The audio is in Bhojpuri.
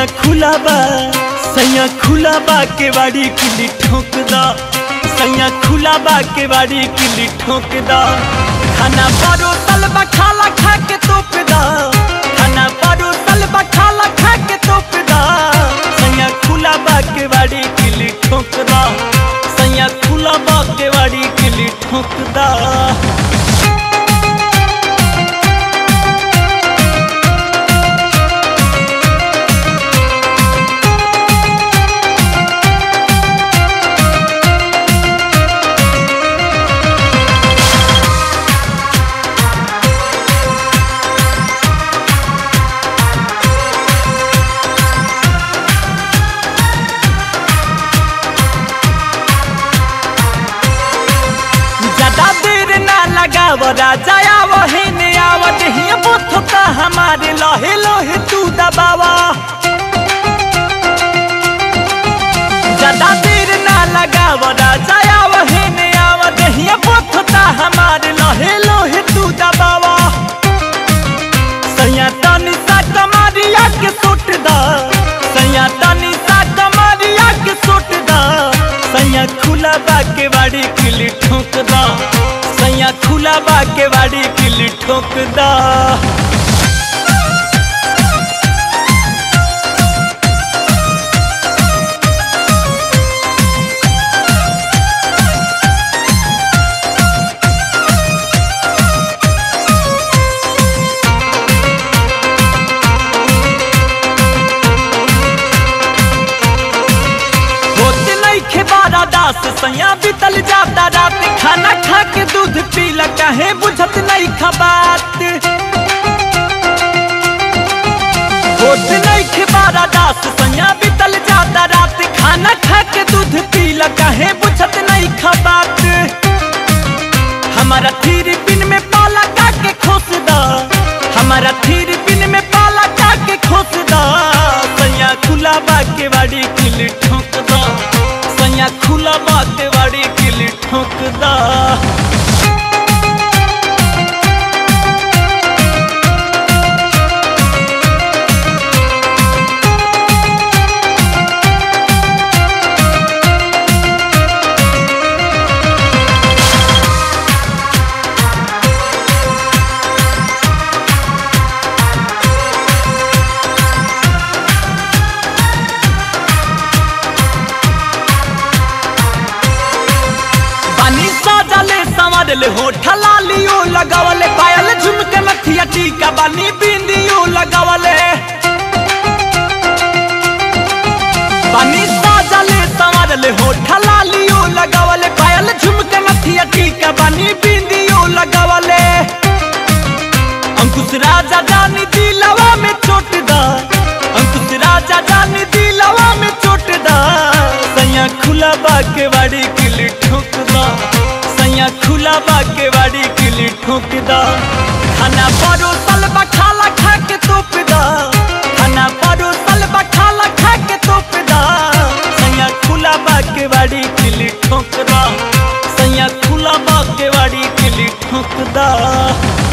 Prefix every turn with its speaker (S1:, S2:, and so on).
S1: खुला बा सैया खुला बा के बाड़ी किली ठोक दा। सैया खुला बा के बाड़ी किली ठोक दा। खाना परोसल बा खाला खा के तोप दा। खाना परोसल बा खाला खा के तोप दा। सैया खुला बा के बाड़ी किली ठोक दा। सैया खुला बा के बाड़ी किली ठोक दा। राजा आवहिने आवत हिया बोथता हमारे लोहे लोहे तू दबावा। ज्यादा देर ना लगाव राजा आवहिने आवत हिया बोथता हमारे लोहे लोहे तू दबावा। सैया तनी सा कमरिया के सोट दा। सैया तनी सा कमरिया के सोट दा। सैया खुला बा के बाड़ी किली ठोक दा। सैया खुला बा के बाड़ी किली ठोक दा। दास सैया बीतल जाता रात। खाना खा के दूध पीला काहे बुझत नहीं खबात। होत नहीं खबारा दास सैया बीतल जाता रात। खाना खा के दूध पीला काहे बुझत नहीं खबात। हमारा थीर पिन में पाला का के खोस दा। हमारा थीर पिन में पाला का के खोस दा। सैया खुला बा के बाड़ी किली ठोक दा। सैया खुला बा के बाड़ी किली ठोक दा। ले होठा लालियो लगावले। पायल झुमके नथिया टीका बानी बिंदियो लगावले। बानी साजले संवरले होठा लालियो लगावले। पायल झुमके नथिया टीका बानी बिंदियो लगावले। अंकुश राजा जानी दिलवा में चोट दा। अंकुश राजा जानी दिलवा में चोट दा। सैया खुला बा के बाड़ी किली ठोक दा। सैया खुला बा के बाड़ी किली ठोक दा। खाना परोसल बा खाला खा के तोप दा। खाना परोसल बा खाला खा के तोप दा। सैया खुला बा के बाड़ी किली ठोक दा। सैया खुला बा के बाड़ी किली ठोक दा।